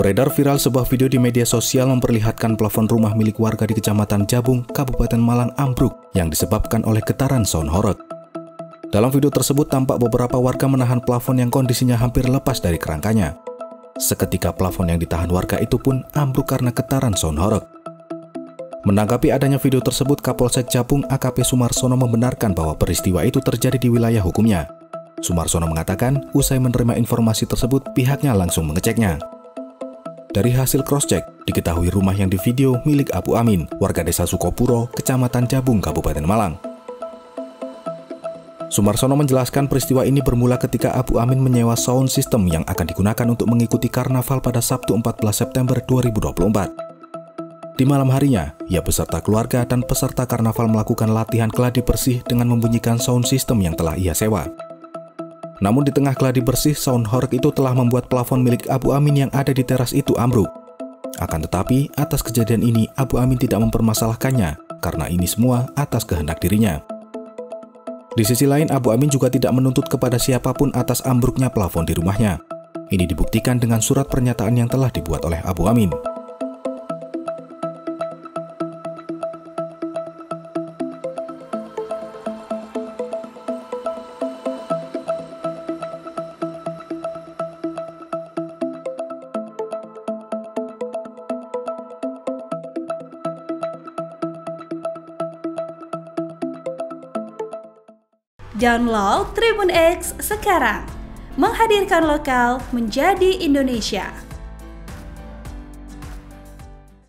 Beredar viral sebuah video di media sosial memperlihatkan plafon rumah milik warga di Kecamatan Jabung, Kabupaten Malang ambruk yang disebabkan oleh getaran sound horeg. Dalam video tersebut tampak beberapa warga menahan plafon yang kondisinya hampir lepas dari kerangkanya. Seketika plafon yang ditahan warga itu pun ambruk karena getaran sound horeg. Menanggapi adanya video tersebut, Kapolsek Jabung AKP Sumarsono membenarkan bahwa peristiwa itu terjadi di wilayah hukumnya. Sumarsono mengatakan, usai menerima informasi tersebut, pihaknya langsung mengeceknya. Dari hasil cross-check, diketahui rumah yang di video milik Abu Amin, warga desa Sukopuro, Kecamatan Jabung, Kabupaten Malang. Sumarsono menjelaskan peristiwa ini bermula ketika Abu Amin menyewa sound system yang akan digunakan untuk mengikuti karnaval pada Sabtu 14 September 2024. Di malam harinya, ia beserta keluarga dan peserta karnaval melakukan latihan gladi bersih dengan membunyikan sound system yang telah ia sewa. Namun di tengah gladi bersih, sound horeg itu telah membuat plafon milik Abu Amin yang ada di teras itu ambruk. Akan tetapi, atas kejadian ini Abu Amin tidak mempermasalahkannya karena ini semua atas kehendak dirinya. Di sisi lain, Abu Amin juga tidak menuntut kepada siapapun atas ambruknya plafon di rumahnya. Ini dibuktikan dengan surat pernyataan yang telah dibuat oleh Abu Amin. Download Tribun X sekarang, menghadirkan lokal menjadi Indonesia.